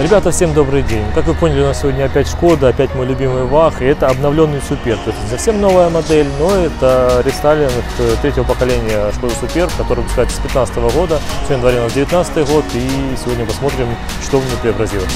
Ребята, всем добрый день. Как вы поняли, у нас сегодня опять Шкода, опять мой любимый ВАГ, и это обновленный Супер. То есть совсем новая модель, но это рестайлинг третьего поколения Шкода Супер, который выпускается с 2015 года. Сегодня на дворе у нас 2019 год, и сегодня посмотрим, что в ней преобразилось.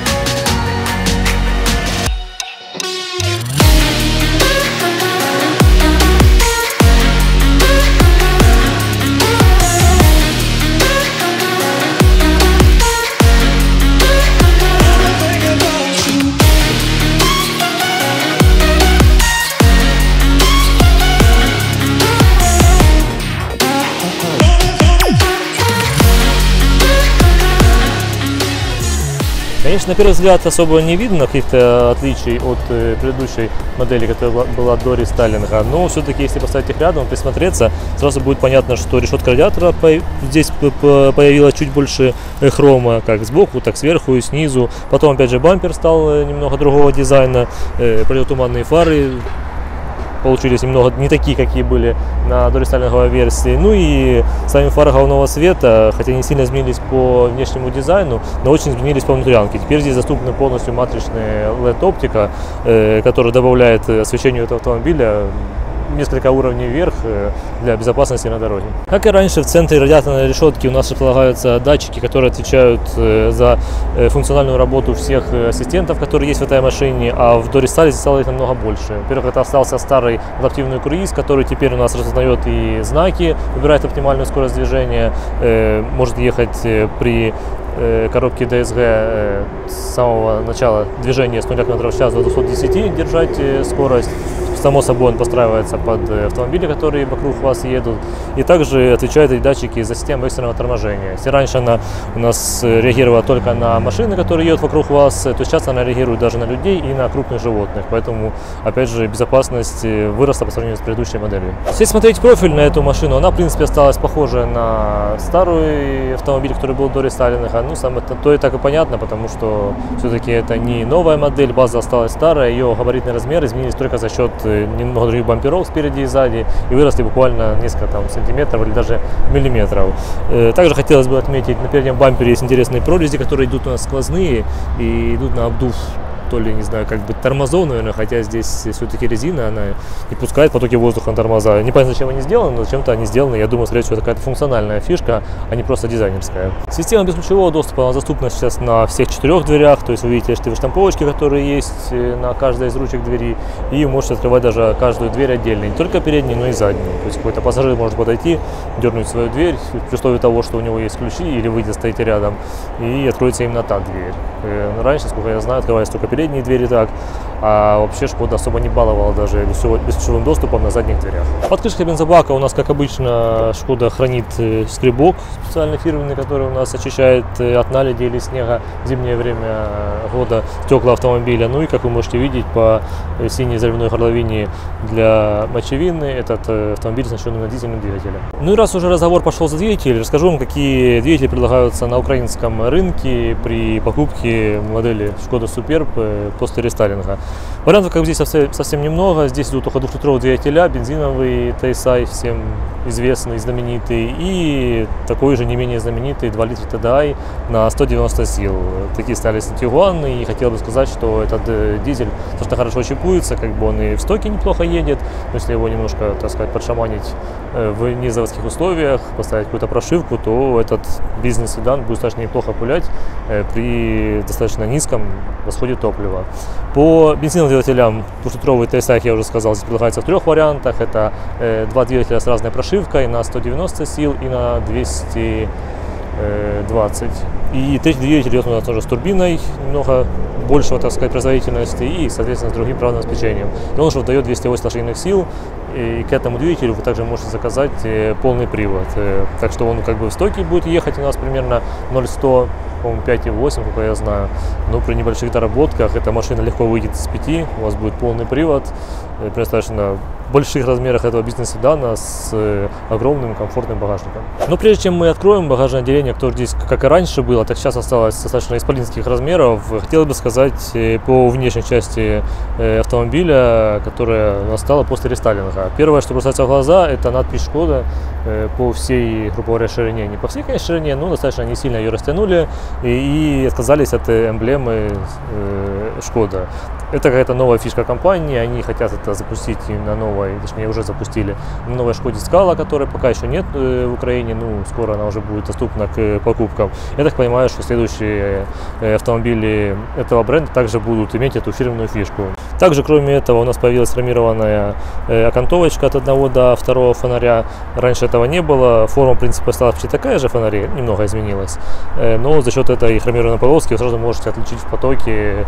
Конечно, на первый взгляд особо не видно каких-то отличий от предыдущей модели, которая была до рестайлинга, но все-таки, если поставить их рядом, присмотреться, сразу будет понятно, что решетка радиатора здесь появилась чуть больше хрома, как сбоку, так сверху и снизу. Потом, опять же, бампер стал немного другого дизайна, противотуманные фары получились немного не такие, какие были на дорестайлинговой версии. Ну и сами фары головного света, хотя не сильно изменились по внешнему дизайну, но очень изменились по внутрянке. Теперь здесь доступна полностью матричная LED-оптика, которая добавляет освещению этого автомобиля несколько уровней вверх для безопасности на дороге. Как и раньше, в центре радиаторной решетки у нас располагаются датчики, которые отвечают за функциональную работу всех ассистентов, которые есть в этой машине, а в дорестайле стало их намного больше. Во-первых, это остался старый адаптивный круиз, который теперь у нас распознает и знаки, выбирает оптимальную скорость движения, может ехать при коробки DSG с самого начала движения с 0 км в час до 210 держать скорость. Само собой, он подстраивается под автомобили, которые вокруг вас едут. И также отвечают эти датчики за систему экстренного торможения. Если раньше она у нас реагировала только на машины, которые едут вокруг вас, то сейчас она реагирует даже на людей и на крупных животных. Поэтому, опять же, безопасность выросла по сравнению с предыдущей моделью. Если смотреть профиль на эту машину, она, в принципе, осталась похожа на старый автомобиль, который был до рестайлинга. Ну, то и так и понятно, потому что все-таки это не новая модель, база осталась старая, ее габаритный размер изменились только за счет немного других бамперов спереди и сзади, и выросли буквально несколько сантиметров или даже миллиметров. Также хотелось бы отметить, на переднем бампере есть интересные прорези, которые идут у нас сквозные и идут на обдув, то ли, не знаю, как бы тормозов, наверное, хотя здесь все-таки резина, она не пускает потоки воздуха на тормоза. Не понятно, зачем они сделаны, но зачем-то они сделаны. Я думаю, скорее всего, это какая-то функциональная фишка, а не просто дизайнерская. Система бесключевого доступа доступна сейчас на всех 4 дверях, то есть вы видите эти штамповочки, которые есть на каждой из ручек двери, и вы можете открывать даже каждую дверь отдельно, не только переднюю, но и заднюю. То есть какой-то пассажир может подойти, дернуть свою дверь, при условии того, что у него есть ключи, или вы стоите рядом, и откроется именно та дверь. Раньше, насколько я знаю, открывались только передние двери так, а вообще Шкода особо не баловала даже бесключевым доступом на задних дверях. Под крышкой бензобака у нас, как обычно, Шкода хранит скребок специально фирменный, который у нас очищает от наледи или снега в зимнее время года стекла автомобиля. Ну и, как вы можете видеть, по синей заливной горловине для мочевины этот автомобиль оснащен на дизельным двигателем. Ну и раз уже разговор пошел за двигатель, расскажу вам, какие двигатели предлагаются на украинском рынке при покупке модели Шкода Суперб после рестайлинга. Вариантов, как бы, здесь совсем немного. Здесь идут только 2-литровые двигателя, бензиновый TSI, всем известный, знаменитый, и такой же не менее знаменитый 2 литра TDI на 190 сил. Такие ставились на Тигуан, и хотел бы сказать, что этот дизель достаточно хорошо чипуется, как бы он и в стоке неплохо едет, но если его немножко, так сказать, подшаманить в незаводских условиях, поставить какую-то прошивку, то этот бизнес-седан будет достаточно неплохо пулять при достаточно низком расходе топлива. По бензиновым двигателям 2-литровый TSI, я уже сказал, здесь предлагается в 3 вариантах. Это 2 двигателя с разной прошивкой на 190 сил и на 220. И третий двигатель идет у нас тоже с турбиной, немного большего, так сказать, производительности и, соответственно, с другим правильным обеспечением. И он уже выдает 280 лошадиных сил, и к этому двигателю вы также можете заказать полный привод. Так что он как бы в стойке будет ехать у нас примерно 0-100, по-моему, 5,8, как я знаю. Но при небольших доработках эта машина легко выйдет с 5, у вас будет полный привод, при достаточно больших размерах этого бизнес-седана с огромным комфортным багажником. Но прежде чем мы откроем багажное отделение, которое здесь, как и раньше было, так сейчас осталось достаточно исполинских размеров, хотелось бы сказать по внешней части автомобиля, которая настала после рестайлинга. Первое, что бросается в глаза, это надпись «Шкода». по всей, грубо говоря, ширине. Не по всей, конечно, ширине, но достаточно не сильно ее растянули и отказались от эмблемы Шкода. Это какая-то новая фишка компании, они хотят это запустить на новой, точнее уже запустили, на новой Шкоде Скала, которой пока еще нет в Украине, ну скоро она уже будет доступна к покупкам. Я так понимаю, что следующие автомобили этого бренда также будут иметь эту фирменную фишку. Также, кроме этого, у нас появилась хромированная окантовочка от одного до второго фонаря. Раньше этого не было, форма, в принципе, осталась почти такая же фонарей, немного изменилась. Но за счет этой хромированной полоски вы сразу можете отличить в потоке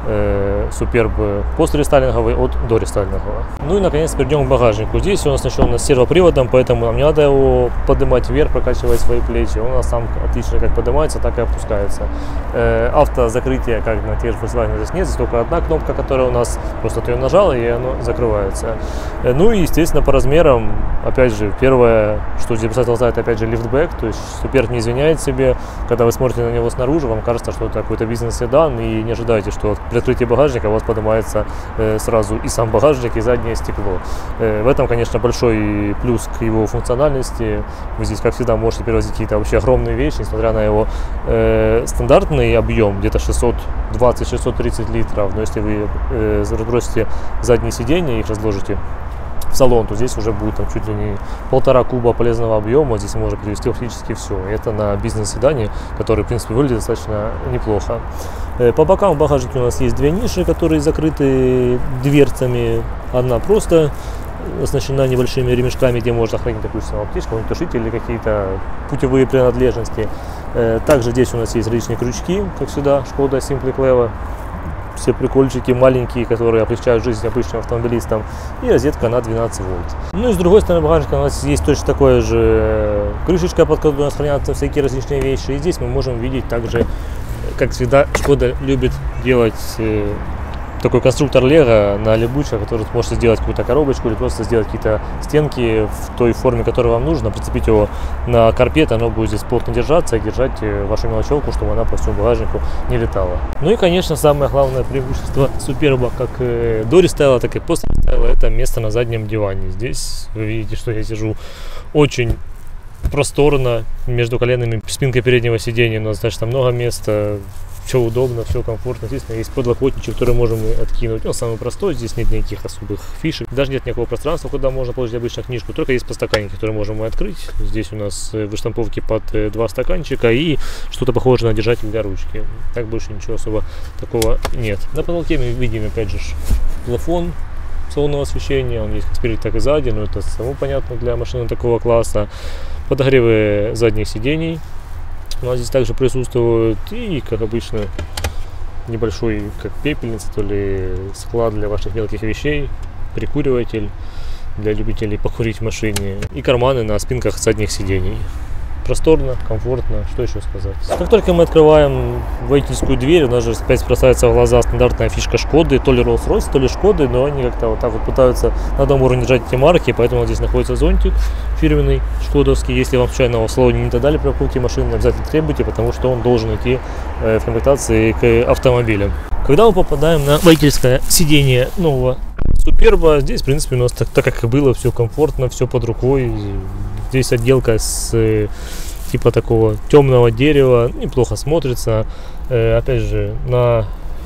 Суперб пострестайлинговый от дорестайлингового. Ну и наконец перейдем к багажнику. Здесь он оснащен сервоприводом, поэтому нам не надо его поднимать вверх, прокачивать свои плечи. Он у нас сам отлично как поднимается, так и опускается. Автозакрытия, как на тех же Volkswagen, здесь нет, здесь только одна кнопка, которая у нас, просто ты ее нажал и оно закрывается. Ну и естественно по размерам, опять же, первое, что здесь бросается в глаза, это опять же лифтбэк, то есть Суперб не извиняет себе, когда вы смотрите на него снаружи, вам кажется, что это какой-то бизнес-седан, и не ожидайте, что при открытии багажника у вас поднимается сразу и сам багажник, и заднее стекло. В этом, конечно, большой плюс к его функциональности. Вы здесь, как всегда, можете перевозить какие-то вообще огромные вещи, несмотря на его стандартный объем, где-то 620-630 литров, но если вы разбросите задние сиденья и их разложите в салон, то здесь уже будет там чуть ли не 1,5 куба полезного объема, здесь можно перевести практически все. И это на бизнес-седане, который, в принципе, выглядит достаточно неплохо. По бокам в багажнике у нас есть две ниши, которые закрыты дверцами. Одна просто оснащена небольшими ремешками, где можно хранить, допустим, аптечку, тушитель или какие-то путевые принадлежности. Также здесь у нас есть различные крючки, как всегда, Шкода Simply Clever. Все прикольчики маленькие, которые облегчают жизнь обычным автомобилистам, и розетка на 12 вольт. Ну и с другой стороны багажника у нас есть точно такое же крышечка, под которой у нас хранятся всякие различные вещи. И здесь мы можем видеть также, как всегда, Шкода любит делать такой конструктор Лего на липучках, который сможете сделать какую-то коробочку или просто сделать какие-то стенки в той форме, которая вам нужна, прицепить его на карпет, оно будет здесь плотно держаться и держать вашу мелочевку, чтобы она по всему багажнику не летала. Ну и, конечно, самое главное преимущество Суперба, как дорестайла, так и пострестайла, это место на заднем диване. Здесь вы видите, что я сижу очень просторно, между коленами спинкой переднего сиденья у нас достаточно много места. Все удобно, все комфортно. Естественно, есть подлокотничек, который можем откинуть. Он самый простой, здесь нет никаких особых фишек. Даже нет никакого пространства, куда можно положить обычную книжку. Только есть подстаканники, которые можем открыть. Здесь у нас выштамповки под 2 стаканчика и что-то похожее на держатель для ручки. Так больше ничего особо такого нет. На потолке мы видим, опять же, плафон салонного освещения. Он есть как спереди, так и сзади, но это само понятно для машины такого класса. Подогревы задних сидений у нас здесь также присутствуют, и, как обычно, небольшой, как пепельница, то ли склад для ваших мелких вещей, прикуриватель для любителей покурить в машине и карманы на спинках задних сидений. Просторно, комфортно, что еще сказать. Как только мы открываем водительскую дверь, у нас же опять бросается в глаза стандартная фишка Шкоды, то ли Rolls-Royce, то ли Шкоды, но они как-то вот так вот пытаются на одном уровне держать эти марки, поэтому здесь находится зонтик фирменный шкодовский. Если вам случайно его в салоне не додали при покупке машины, обязательно требуйте, потому что он должен идти в комплектации к автомобилю. Когда мы попадаем на водительское сиденье нового Суперба, здесь, в принципе, у нас так как и было, все комфортно, все под рукой. Здесь отделка с типа такого темного дерева, неплохо смотрится. Опять же, на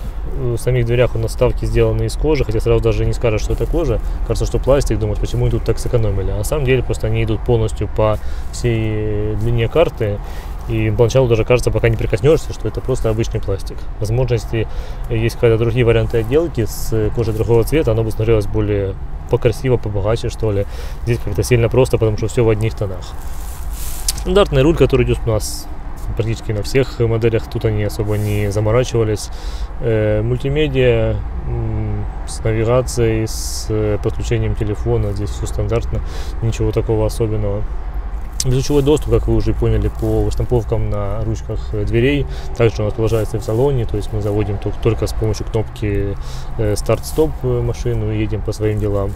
самих дверях у нас вставки сделаны из кожи, хотя сразу даже не скажешь, что это кожа. Кажется, что пластик, думают, почему они тут так сэкономили. А на самом деле просто они идут полностью по всей длине карты. И поначалу даже кажется, пока не прикоснешься, что это просто обычный пластик. Возможно, если есть какие-то другие варианты отделки с кожей другого цвета, оно бы смотрелось более покрасиво, побогаче, что ли. Здесь как-то сильно просто, потому что все в одних тонах. Стандартный руль, который идет у нас практически на всех моделях, тут они особо не заморачивались. Мультимедиа с навигацией, с подключением телефона, здесь все стандартно, ничего такого особенного. Безключевой доступ, как вы уже поняли, по штамповкам на ручках дверей. Также у нас продолжается и в салоне, то есть мы заводим только с помощью кнопки старт-стоп машину и едем по своим делам.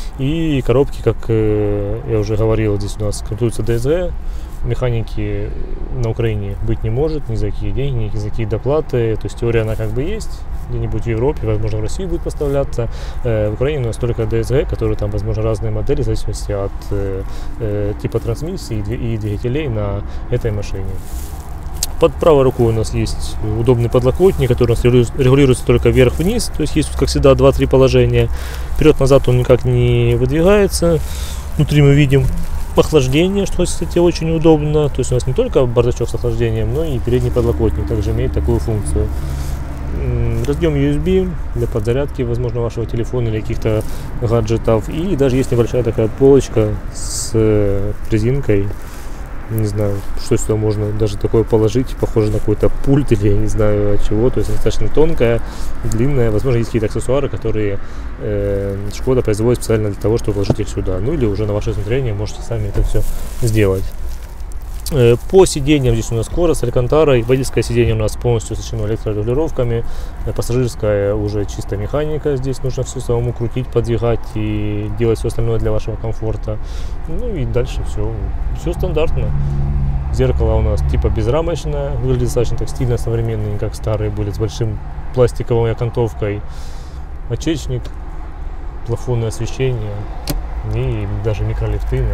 И коробки, как я уже говорил, здесь у нас комплектуется DSG. Механики на Украине быть не может, ни за какие деньги, ни за какие доплаты. То есть теория она как бы есть, где-нибудь в Европе, возможно, в Россию будет поставляться. В Украине у нас только DSG, которые там, возможно, разные модели в зависимости от типа трансмиссии и двигателей на этой машине. Под правой рукой у нас есть удобный подлокотник, который у нас регулируется только вверх-вниз, то есть есть, как всегда, 2-3 положения. Вперед-назад он никак не выдвигается. Внутри мы видим охлаждение, что, кстати, очень удобно. То есть у нас не только бардачок с охлаждением, но и передний подлокотник также имеет такую функцию. Разъем USB для подзарядки, возможно, вашего телефона или каких-то гаджетов. И даже есть небольшая такая полочка с резинкой. Не знаю, что сюда можно даже такое положить, похоже на какой-то пульт или я не знаю от чего, то есть достаточно тонкая, длинная, возможно, есть какие-то аксессуары, которые Шкода производит специально для того, чтобы положить их сюда, ну или уже на ваше усмотрение можете сами это все сделать. По сиденьям здесь у нас Кора с Алькантарой, водительское сиденье у нас полностью оснащено электрорегулировками, пассажирская уже чисто механика, здесь нужно все самому крутить, подвигать и делать все остальное для вашего комфорта. Ну и дальше все стандартно. Зеркало у нас типа безрамочное, выглядит достаточно так стильно, современно, не как старые были, с большим пластиковой окантовкой. Очечник, плафонное освещение и даже микролифты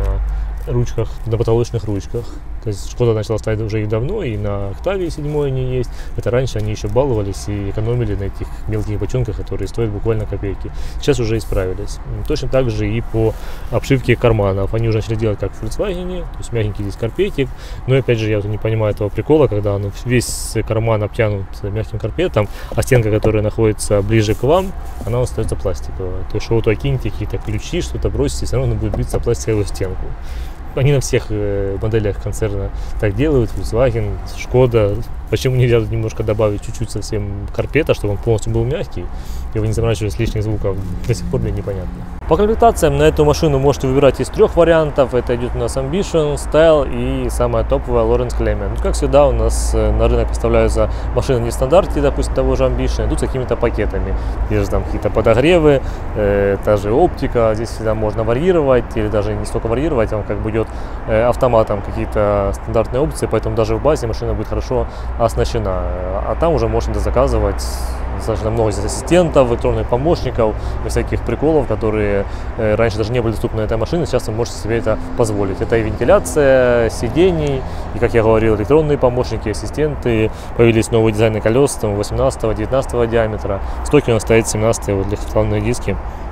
на потолочных ручках. То есть Шкода начала ставить уже их давно, и на Октавии 7 они есть. Это раньше они еще баловались и экономили на этих мелких бочонках, которые стоят буквально копейки. Сейчас уже исправились. Точно так же и по обшивке карманов. Они уже начали делать как в Volkswagen, то есть мягенький здесь карпетик. Но опять же, я не понимаю этого прикола, когда весь карман обтянут мягким карпетом, а стенка, которая находится ближе к вам, она остается пластиковая. То есть что-то киньте, какие-то ключи, что-то бросите, все равно будет биться о пластиковую стенку. Они на всех моделях концерна так делают, Volkswagen, Шкода. Почему нельзя немножко добавить чуть-чуть совсем карпета, чтобы он полностью был мягкий, и вы не заморачивались лишних звуков, до сих пор мне непонятно. По комплектациям на эту машину можете выбирать из 3 вариантов. Это идет у нас Ambition, Style и самая топовая Lawrence Clement. Ну, как всегда, у нас на рынок поставляются машины не в стандарте, допустим, того же Ambition, идут с какими-то пакетами. Есть там какие-то подогревы, та же оптика, здесь всегда можно варьировать, или даже не столько варьировать, он как бы идет автоматом какие-то стандартные опции, поэтому даже в базе машина будет хорошо оснащена. А там уже можно заказывать достаточно много здесь ассистентов, электронных помощников, всяких приколов, которые раньше даже не были доступны на этой машине, сейчас вы можете себе это позволить. Это и вентиляция сидений, и, как я говорил, электронные помощники, ассистенты. Появились новые дизайны колес 18-19 диаметра. Стойки у нас стоят 17 вот, легкосплавные диски,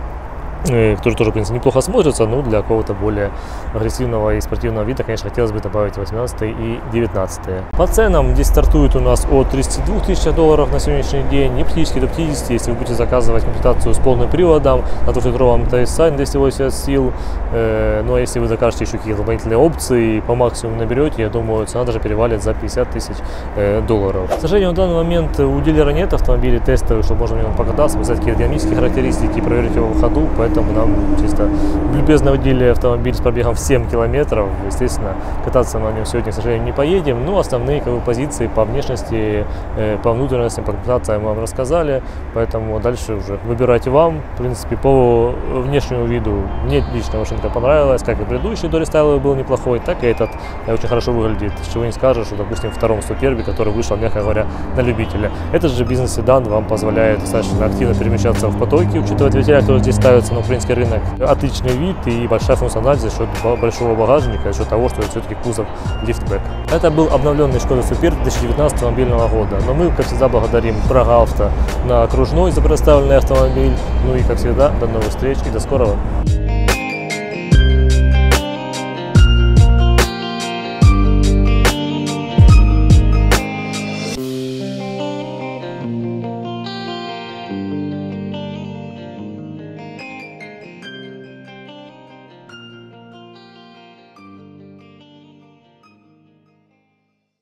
которые тоже, в принципе, неплохо смотрятся, но для какого-то более агрессивного и спортивного вида, конечно, хотелось бы добавить 18 и 19. По ценам здесь стартует у нас от 32 тысяч долларов на сегодняшний день и практически до 50, если вы будете заказывать комплектацию с полным приводом на 2-литровом TSI на 280 сил. Ну а если вы закажете еще какие-то дополнительные опции и по максимуму наберете, я думаю, цена даже перевалит за 50 тысяч долларов. К сожалению, на данный момент у дилера нет автомобилей тестовых, чтобы можно на нем покататься, показать какие-то динамические характеристики, проверить его в ходу, поэтому нам чисто любезно уделили автомобиль с пробегом в 7 километров. Естественно, кататься на нем сегодня, к сожалению, не поедем. Но основные позиции по внешности, по внутренности, по комплектациям мы вам рассказали. Поэтому дальше уже выбирайте вам. В принципе, по внешнему виду мне лично машинка понравилась. Как и предыдущий дорестайловый был неплохой, так и этот очень хорошо выглядит. Чего не скажешь, что, допустим, втором Супербе, который вышел, мягко говоря, на любителя. Этот же бизнес-седан вам позволяет достаточно активно перемещаться в потоке, учитывая двигателя, который здесь ставится на украинский рынок. Отличный вид и большая функциональность за счет большого багажника, за счет того, что это все-таки кузов лифтбэк. Это был обновленный Шкода Супер 2019 мобильного года. Но мы, как всегда, благодарим Прага Авто на окружной за предоставленный автомобиль. Ну и, как всегда, до новых встреч и до скорого.